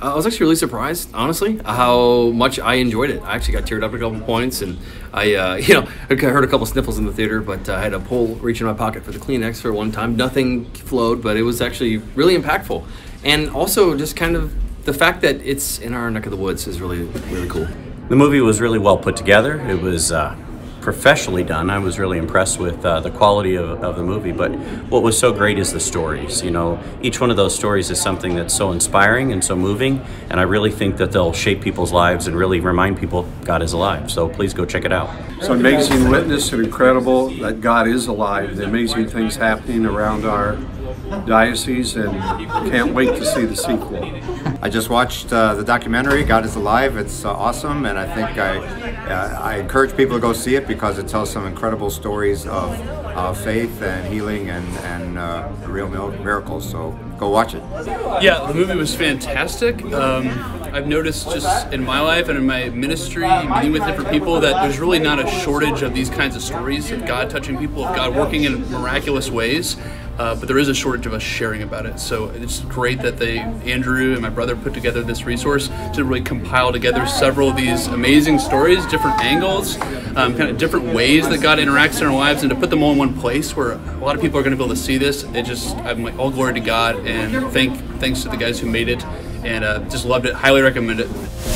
I was actually really surprised, honestly, how much I enjoyed it. I actually got teared up at a couple points, and I, I heard a couple sniffles in the theater, but I had a pole reach in my pocket for the Kleenex for one time. Nothing flowed, but it was actually really impactful. And also just kind of the fact that it's in our neck of the woods is really, really cool. The movie was really well put together. It was professionally done. I was really impressed with the quality of the movie, but what was so great is the stories. You know, each one of those stories is something that's so inspiring and so moving, and I really think that they'll shape people's lives and really remind people God is alive. So please go check it out. It's an amazing witness and incredible that God is alive. The amazing things happening around our diocese, and can't wait to see the sequel. I just watched the documentary, God is Alive. It's awesome, and I think I encourage people to go see it because it tells some incredible stories of faith and healing and real miracles, so go watch it. Yeah, the movie was fantastic. I've noticed just in my life and in my ministry, meeting with different people, that there's really not a shortage of these kinds of stories of God touching people, of God working in miraculous ways. But there is a shortage of us sharing about it. So it's great that Andrew and my brother put together this resource to really compile together several of these amazing stories, different angles, kind of different ways that God interacts in our lives, and to put them all in one place where a lot of people are going to be able to see this. I'm like, all glory to God, and thanks to the guys who made it, and just loved it, highly recommend it.